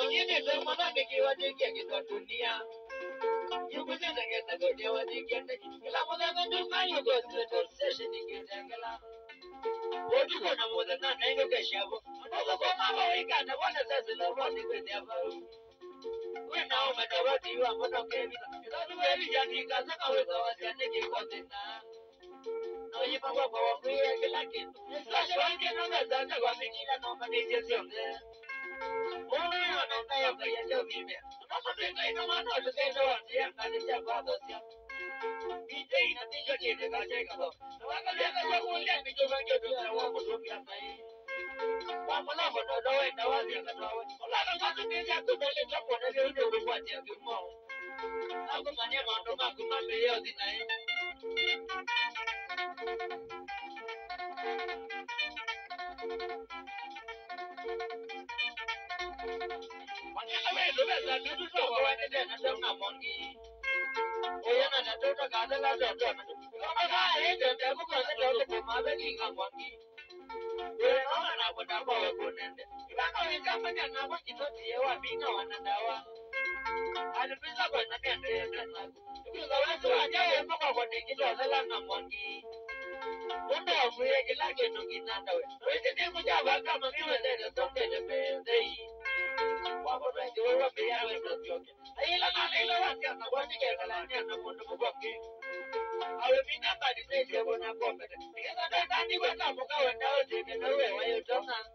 yini da mana da ke waje ke ga duniya you go to get go de waje ke da kila mo da do kan you go to session ke da kala o du ko na mo da na ga ga shabo ko ko ma ba wi ka da wanda sai su lo ro ni ke da ba we na o ma da wa ti wa mo no ke bi da du we bi ya ni ka sa ka we da wa se ne ke ko de na no yi pa wa wa ku ye ke la ke sa shwa ke no da da wa mi ni la no ma de je se on de Uno no está ya cayendo vive. No se tenga y no mano se tenga vacía, casi se acuerda hacia. Y te y no te yo tiene que hacer todo. No va a cambiar de juego un día que yo vengo a tu trabajo por su pieza ahí. Vamos a poner no está vacía que no. Hola, no pasa que ya tú me le echas por el de Uruguay que un mo. Algo mañana no más que más me dio sin ahí. Mañana ves, la luz no va a tener una mongi. Oye, no te toca de la otra. No me da gente, te busco de lo que más venga mongi. Well, I would have a good end. If I know it's happening, I want you to see what being on and hour. And the pizza was again. Because the rest of the day, I'm not going to get all the land of monkey. One day, we like it to get under it. We didn't put our welcome and you and then something to pay day. What would I do? What be I was not joking. I don't know what to get a land and I want to go back. I will be not by the nature when I'm confident. Because I don't think we're going to go and now taking away why you don't know.